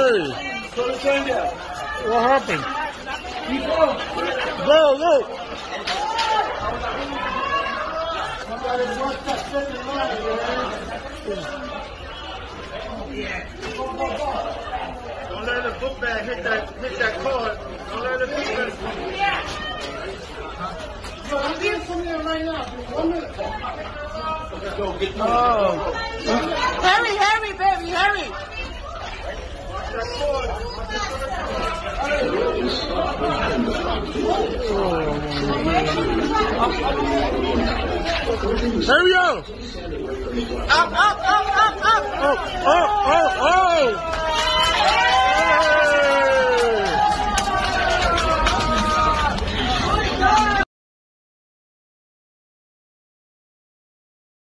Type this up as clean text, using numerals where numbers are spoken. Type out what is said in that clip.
Hey, what happened? Go. Don't let the book bag hit that cord. Don't let it hit that. I'm getting from here right now. 1 minute. Oh. Hurry, baby, hurry. Hurry up! Up. Oh!